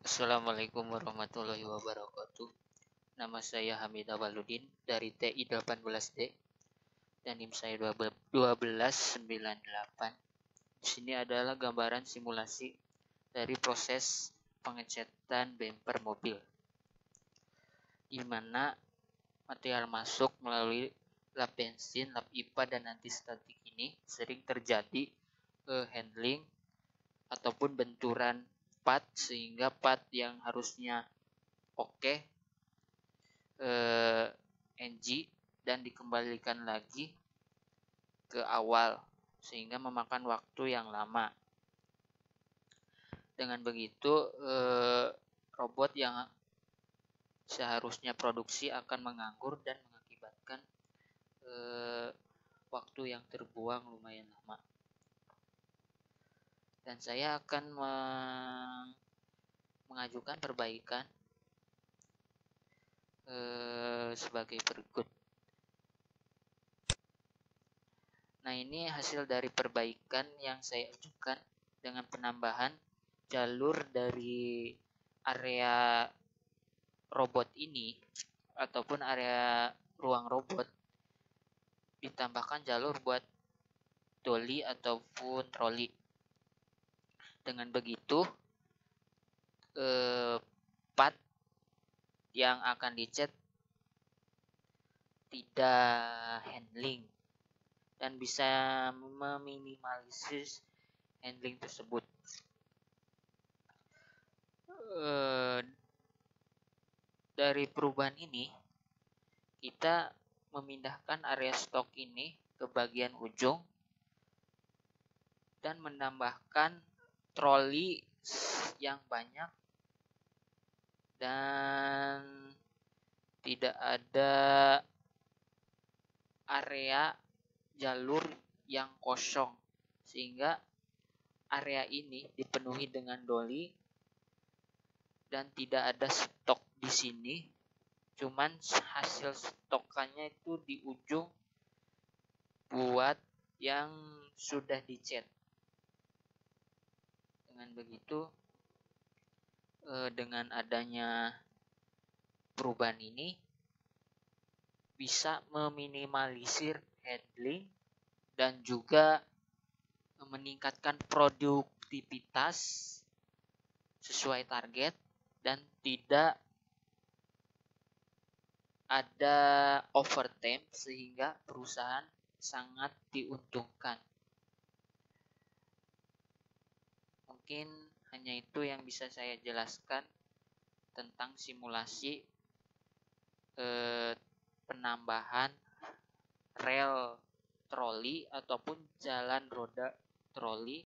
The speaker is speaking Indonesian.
Assalamualaikum warahmatullahi wabarakatuh. Nama saya Hamid Awaludin dari TI 18D dan NIM saya 1298. Di sini adalah gambaran simulasi dari proses pengecetan bumper mobil, di mana material masuk melalui lap bensin, lap IPA, dan anti statik ini sering terjadi handling ataupun benturan part, sehingga part yang harusnya oke NG dan dikembalikan lagi ke awal, sehingga memakan waktu yang lama. Dengan begitu robot yang seharusnya produksi akan menganggur dan mengakibatkan waktu yang terbuang lumayan lama. Dan saya akan mengajukan perbaikan sebagai berikut. Nah, ini hasil dari perbaikan yang saya ajukan dengan penambahan jalur dari area robot ini ataupun area ruang robot, ditambahkan jalur buat dolly ataupun troli. Dengan begitu part yang akan dicat tidak handling dan bisa meminimalisir handling tersebut. Dari perubahan ini, kita memindahkan area stok ini ke bagian ujung dan menambahkan troli yang banyak dan tidak ada area jalur yang kosong, sehingga area ini dipenuhi dengan dolly dan tidak ada stok di sini. Cuman hasil stokannya itu di ujung buat yang sudah dicat. Dengan begitu, dengan adanya perubahan ini bisa meminimalisir handling dan juga meningkatkan produktivitas sesuai target dan tidak ada overtime, sehingga perusahaan sangat diuntungkan. Mungkin hanya itu yang bisa saya jelaskan tentang simulasi penambahan rel troli ataupun jalan roda troli